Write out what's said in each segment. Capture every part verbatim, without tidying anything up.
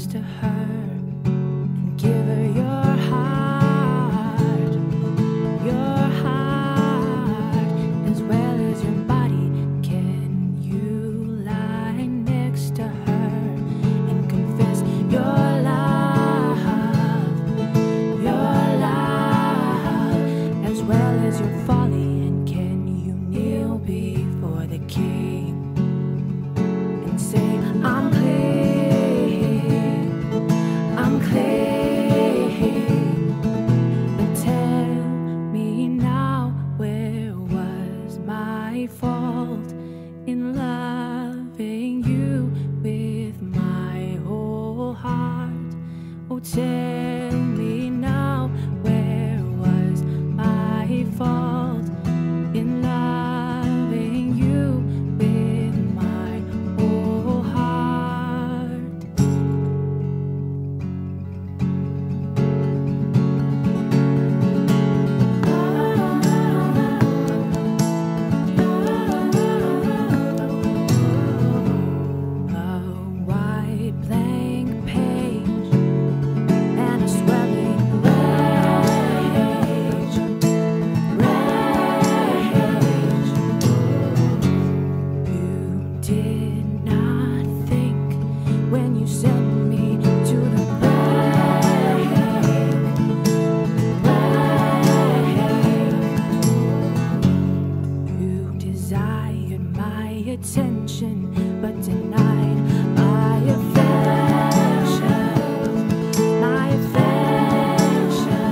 next to her and give her your heart, your heart, as well as your body. Can you lie next to her and confess your love, your love, as well as your folly? And can you kneel before the king and say, I'm clean, I'm clean? But tell me now, where was my fault in loving you with my whole heart? Oh, tell me now, where was my fault in loving you with my whole heart? A white blank page and a swelling rage, rage. You did not think when you sent me to the break, break. You desired my attention, but denied my affection, my affection.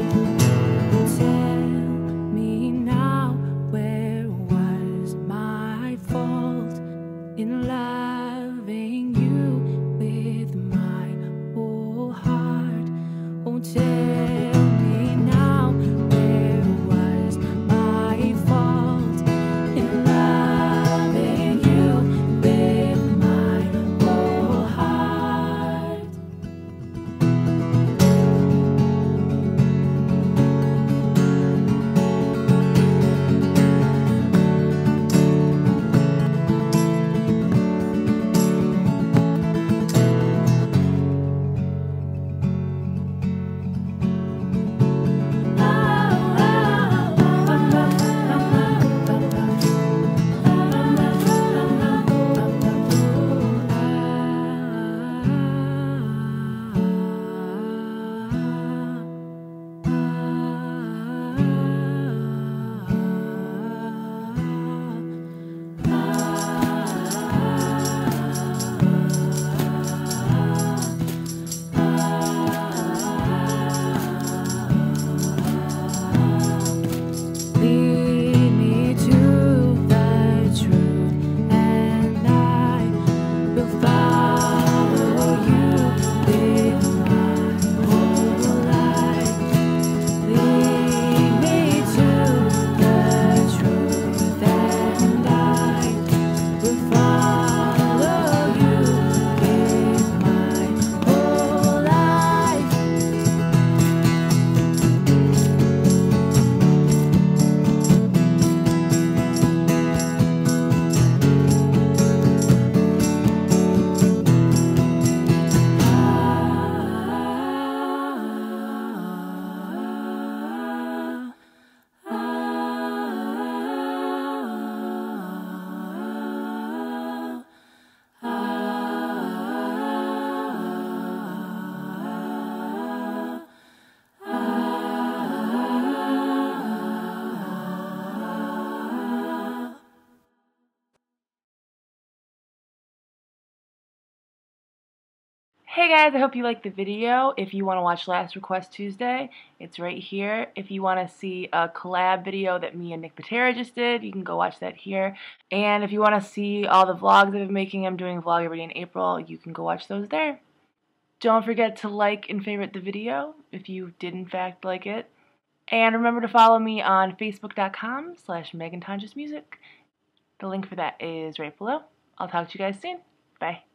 Tell me now, where was my fault in loving you with my whole heart? Oh, tell me now, where was my fault in loving you with my whole heart? Lead me to the truth, and I will follow you with my whole life. Lead me to the truth, and I will follow you with my whole life. Hey guys, I hope you liked the video. If you want to watch Last Request Tuesday, it's right here. If you want to see a collab video that me and Nick Patera just did, you can go watch that here. And if you want to see all the vlogs I've been making, I'm doing a vlog every day in April, you can go watch those there. Don't forget to like and favorite the video if you did in fact like it. And remember to follow me on facebook dot com slash Megan Tonjes Music. The link for that is right below. I'll talk to you guys soon. Bye.